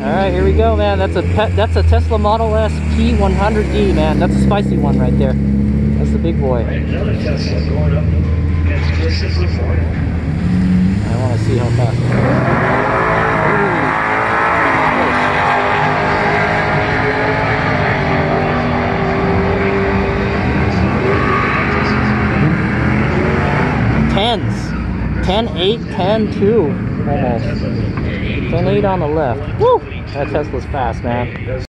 Alright, here we go, man. That's a Tesla Model S P100D, man. That's a spicy one right there. That's the big boy. Another Tesla going up against Christopher Ford. I want to see how fast. Tens. 10-8, 10-2. Almost. 10-8 on the left. Woo! That Tesla's fast, man.